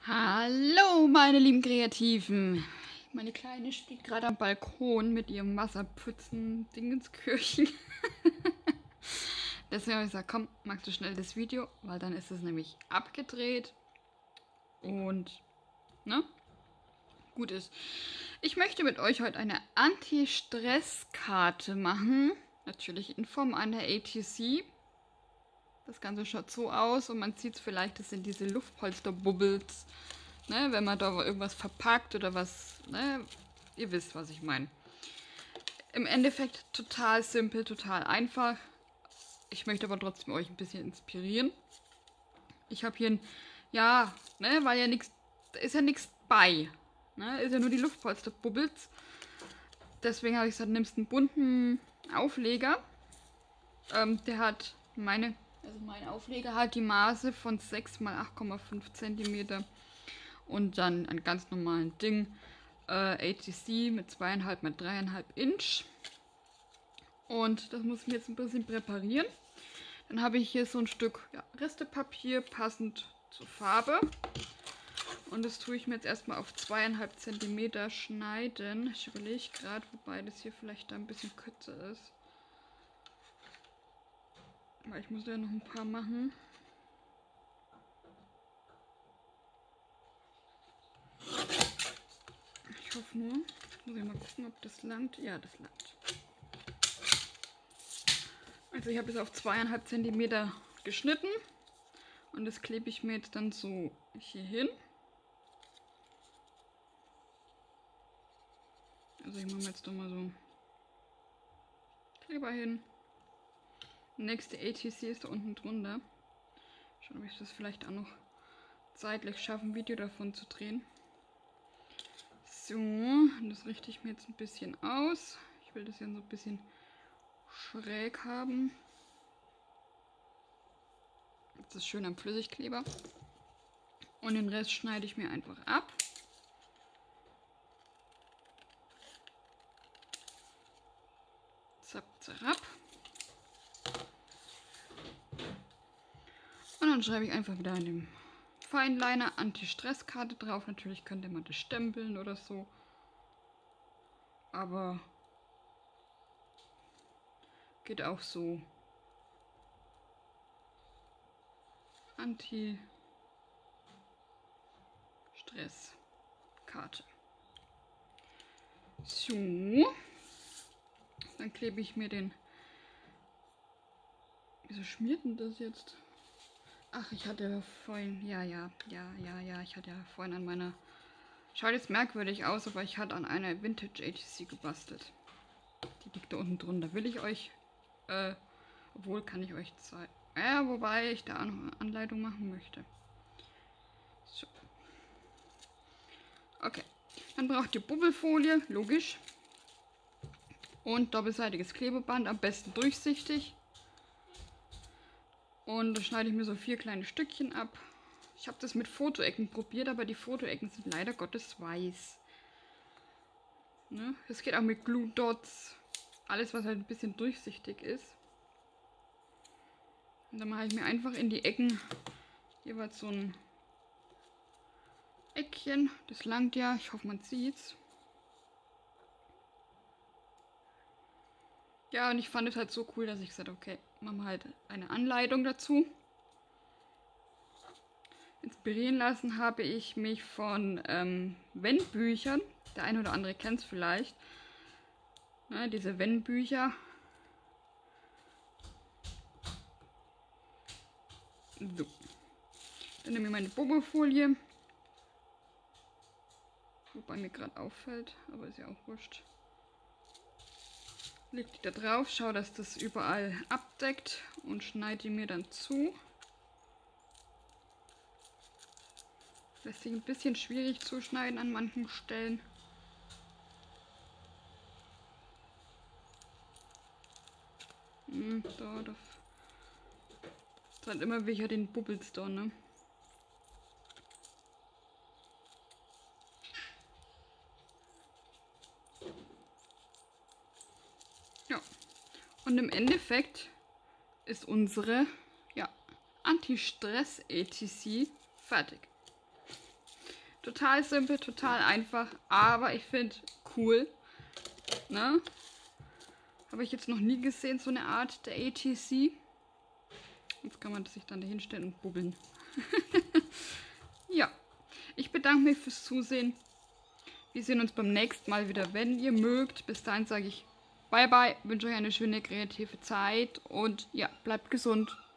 Hallo, meine lieben Kreativen. Meine Kleine spielt gerade am Balkon mit ihrem Wasserpfützen-Dingenskirchen. Deswegen habe ich gesagt, komm, magst du schnell das Video, weil dann ist es nämlich abgedreht und ne, gut ist. Ich möchte mit euch heute eine Anti-Stress-Karte machen, natürlich in Form einer ATC. Das Ganze schaut so aus und man sieht es vielleicht, das sind diese Luftpolster-Bubbles. Ne, wenn man da irgendwas verpackt oder was, ne, ihr wisst, was ich meine. Im Endeffekt total simpel, total einfach. Ich möchte aber trotzdem euch ein bisschen inspirieren. Ich habe hier ein, ja, ne, weil ja nichts, da ist ja nichts bei. Ne, ist ja nur die Luftpolster-Bubbles. Deswegen habe ich gesagt, nimmst einen bunten Aufleger. Der hat mein Aufleger hat die Maße von 6 x 8,5 cm. Und dann ein ganz normalen Ding, ATC mit 2,5 x 3,5 Inch. Und das muss ich mir jetzt ein bisschen präparieren. Dann habe ich hier so ein Stück Restepapier passend zur Farbe. Und das tue ich mir jetzt erstmal auf 2,5 cm schneiden. Ich überlege gerade, wobei das hier vielleicht da ein bisschen kürzer ist. Weil ich muss ja noch ein paar machen. Ich hoffe nur, muss ich mal gucken, ob das langt. Ja, das langt. Also ich habe es auf 2,5 cm geschnitten und das klebe ich mir jetzt dann so hier hin. Also ich mache mir jetzt doch mal so Kleber hin. Nächste ATC ist da unten drunter. Schauen, ob ich das vielleicht auch noch zeitlich schaffe, ein Video davon zu drehen. So, das richte ich mir jetzt ein bisschen aus. Ich will das ja so ein bisschen schräg haben. Das ist schön am Flüssigkleber. Und den Rest schneide ich mir einfach ab. Zap, zerab. Und dann schreibe ich einfach wieder an dem Fineliner Anti-Stress-Karte drauf. Natürlich könnte man das stempeln oder so. Aber geht auch so. Anti-Stress-Karte. So. Dann klebe ich mir den. Wieso schmiert denn das jetzt? Ach, ich hatte ja vorhin. Ja, ich hatte ja vorhin an meiner. Schaut jetzt merkwürdig aus, aber ich hatte an einer Vintage ATC gebastelt. Die liegt da unten drunter. Will ich euch. Obwohl, kann ich euch zeigen. Ja, wobei ich da auch noch eine Anleitung machen möchte. So. Okay. Dann braucht ihr Bubbelfolie, logisch. Und doppelseitiges Klebeband, am besten durchsichtig. Und da schneide ich mir so 4 kleine Stückchen ab. Ich habe das mit Fotoecken probiert, aber die Fotoecken sind leider Gottes weiß. Ne? Das geht auch mit Glue Dots. Alles, was halt ein bisschen durchsichtig ist. Und dann mache ich mir einfach in die Ecken jeweils so ein Eckchen. Das langt ja. Ich hoffe, man sieht's. Ja, und ich fand es halt so cool, dass ich gesagt habe, okay, machen wir halt eine Anleitung dazu. Inspirieren lassen habe ich mich von Wenn-Büchern. Der eine oder andere kennt es vielleicht. Ne, diese Wenn-Bücher. So. Dann nehme ich meine Bubbelfolie. Wobei mir gerade auffällt, aber ist ja auch wurscht. Leg die da drauf, schau, dass das überall abdeckt und schneide die mir dann zu. Lässt sich ein bisschen schwierig zuschneiden an manchen Stellen. Da, das ist halt immer welcher den Bubbles da, ne? Ja. Und im Endeffekt ist unsere Anti-Stress-ATC fertig. Total simpel, total einfach, aber ich finde cool. Ne? Habe ich jetzt noch nie gesehen, so eine Art der ATC. Jetzt kann man sich dann dahin stellen und bubbeln. Ja, ich bedanke mich fürs Zusehen. Wir sehen uns beim nächsten Mal wieder, wenn ihr mögt. Bis dahin sage ich bye bye, wünsche euch eine schöne kreative Zeit und ja, bleibt gesund.